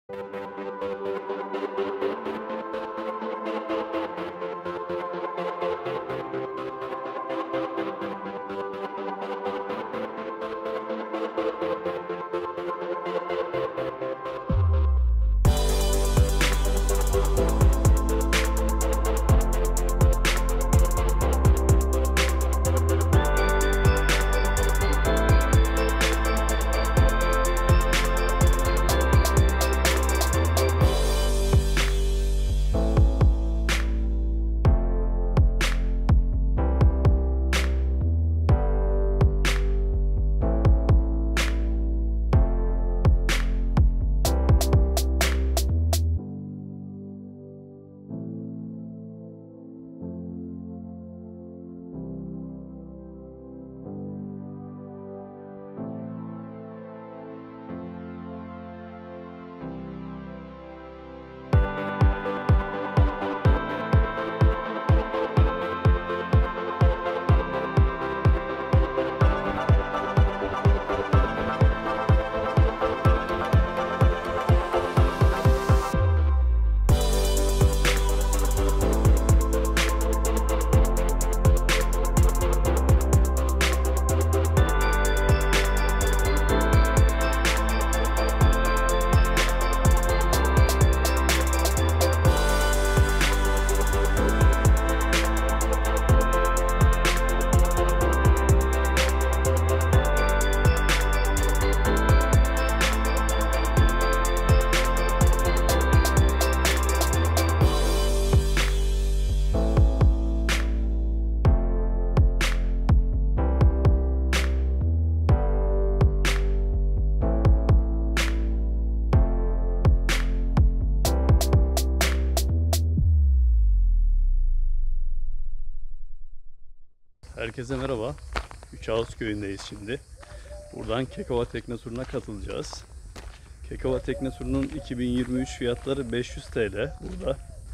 Herkese merhaba. Üçağız köyündeyiz şimdi. Buradan Kekova tekne turuna katılacağız. Kekova tekne turunun 2023 fiyatları 500 TL burada.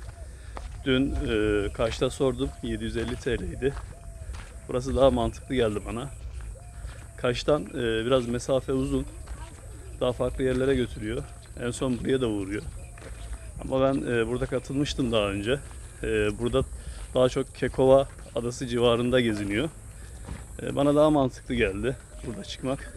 Dün Kaş'ta sordum, 750 TL'ydi. Burası daha mantıklı geldi bana. Kaş'tan biraz mesafe uzun. Daha farklı yerlere götürüyor. En son buraya da uğruyor. Ama ben burada katılmıştım daha önce. Burada daha çok Kekova adası civarında geziniyor. Bana daha mantıklı geldi burada çıkmak.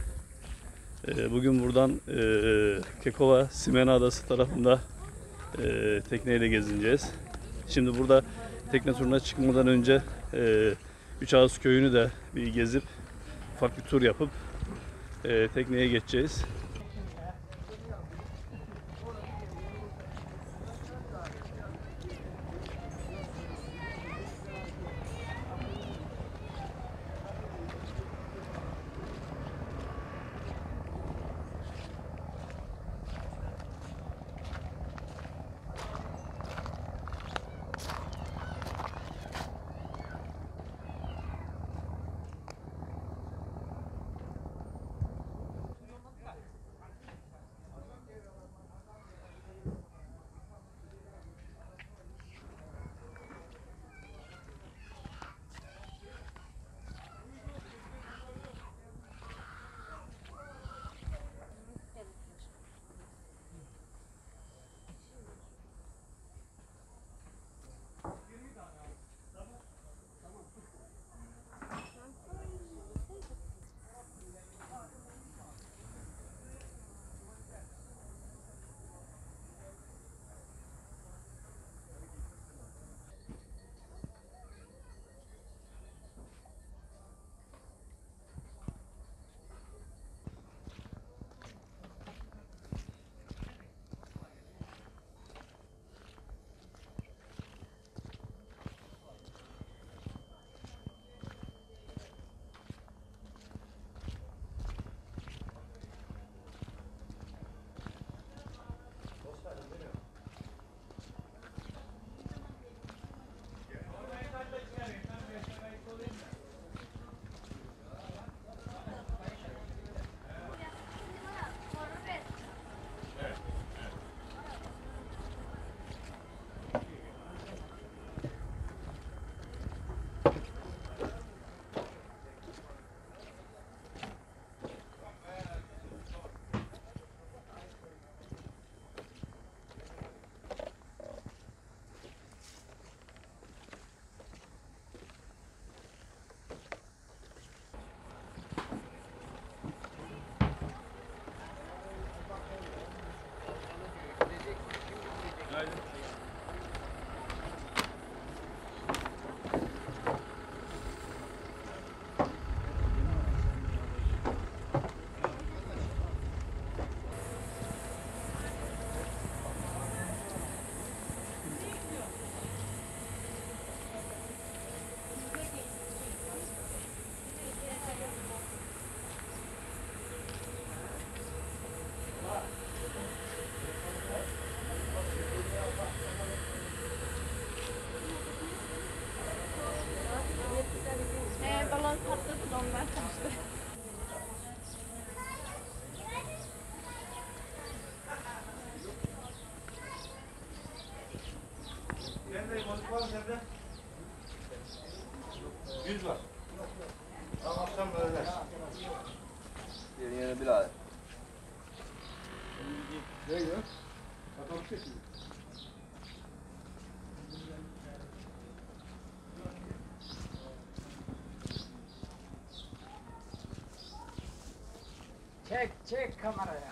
Bugün buradan Kekova Simena Adası tarafında tekneyle gezineceğiz. Şimdi burada tekne turuna çıkmadan önce Üçağız köyünü de bir gezip ufak bir tur yapıp tekneye geçeceğiz. Balon patladı da ondan kaçtı. Nerede bozuk var mı sende? 100 var. Tamam akşam böyle. Yeni birader. Ne gidiyor? Bakalım bir şey şimdi. Çek kameraya.